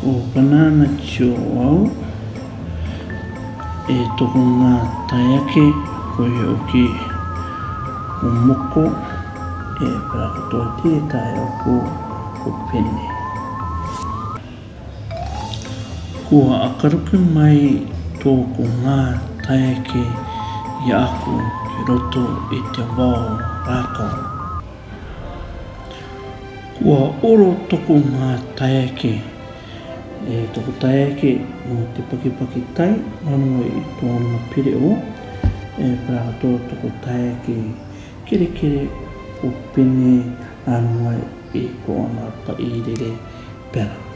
Ko banana tio au e toko ngā taiake ko he oki ko moko e parakatoa te tai au ko pene. Kua akaruku mai tōku ngā taiake i aku ki roto i te wao rākau. Kua oro toko ngā taiake e toko taiake no te pakipaki tai manua i tōna pire o e parakatoa toko taiake kere kere o pene anua i kōna pairere pera.